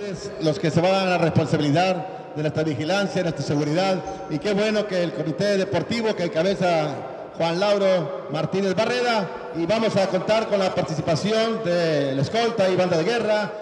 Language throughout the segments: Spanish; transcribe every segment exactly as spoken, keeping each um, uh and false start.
Los que se van a la responsabilidad de nuestra vigilancia, de nuestra seguridad, y qué bueno que el comité deportivo que encabeza Juan Lauro Martínez Barreda, y vamos a contar con la participación de la escolta y banda de guerra.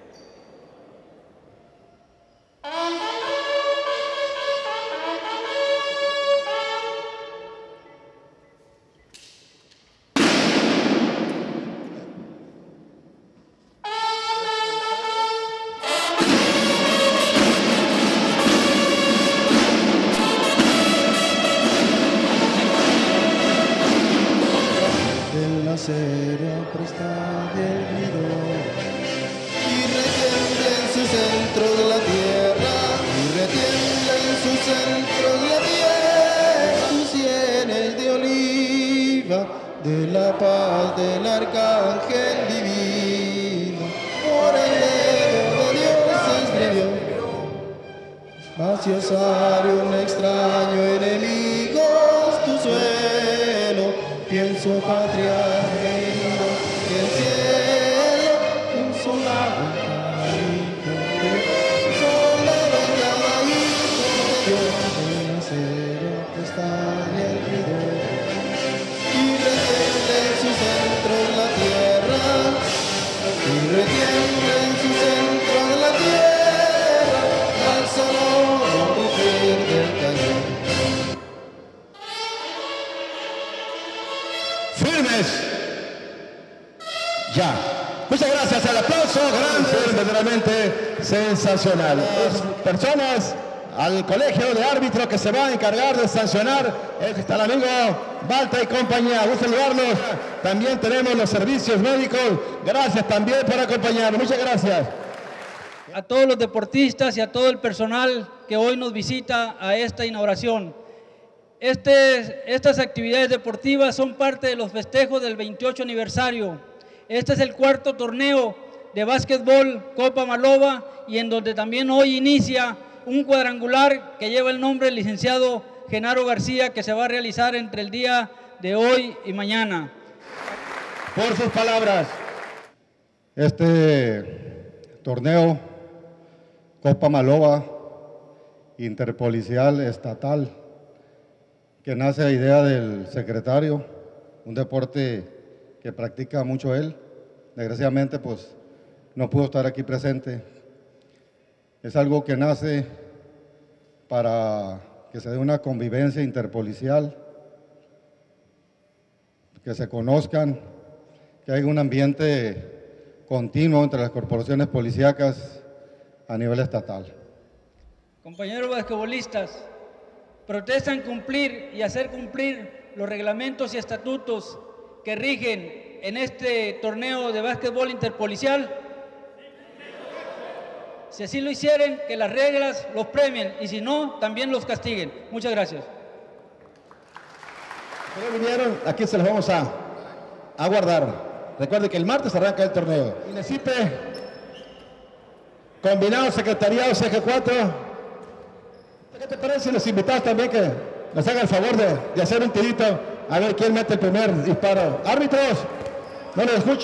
Acero presta del vidor y retiembla en su centro de la tierra, y retiembla en su centro de la tierra tus sienes de oliva, de la paz del arcángel divino, por el dedo de Dios escribió, vaciosario un extraño enemigo tu suelo, pienso patria querido, que el cielo un solado hijo de solado cada hijo de Dios, el acero que está en el vidor y retiembla en su centro en la tierra, y retiembla en su centro en la tierra al sonoro rugir del cañón. Firmes. Ya. Muchas gracias. El aplauso grande, verdaderamente sensacional. Las personas al colegio de árbitros que se va a encargar de sancionar. Está el amigo Balta y compañía. Gusto saludarlos. También tenemos los servicios médicos. Gracias también por acompañarnos. Muchas gracias. A todos los deportistas y a todo el personal que hoy nos visita a esta inauguración. Este, estas actividades deportivas son parte de los festejos del veintiocho aniversario. Este es el cuarto torneo de básquetbol Copa Maloba, y en donde también hoy inicia un cuadrangular que lleva el nombre del licenciado Genaro García, que se va a realizar entre el día de hoy y mañana. Por sus palabras. Este torneo Copa Maloba interpolicial estatal, que nace a idea del secretario, un deporte que practica mucho él. Desgraciadamente, pues, no pudo estar aquí presente. Es algo que nace para que se dé una convivencia interpolicial, que se conozcan, que haya un ambiente continuo entre las corporaciones policíacas a nivel estatal. Compañeros basquetbolistas, protestan cumplir y hacer cumplir los reglamentos y estatutos que rigen en este torneo de básquetbol interpolicial. Si así lo hicieren, que las reglas los premien, y si no, también los castiguen. Muchas gracias. Ya vinieron, aquí se los vamos a, a guardar. Recuerde que el martes arranca el torneo. Inecipe, combinado secretariado C G cuatro. ¿Qué te parece si los invitados también que nos hagan el favor de, de hacer un tirito a ver quién mete el primer disparo? Árbitros, no los escucho.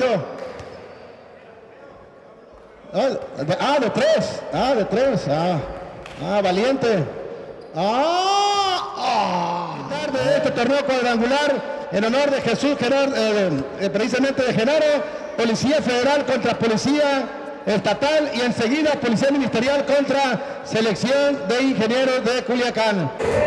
Ah, de tres, ah, de tres, ah, ah, valiente. Ah, ah. Tarde de este torneo cuadrangular en honor de Jesús Genaro, eh, eh, precisamente de Genaro, Policía Federal contra Policía Estatal, y enseguida Policía Ministerial contra Selección de Ingenieros de Culiacán.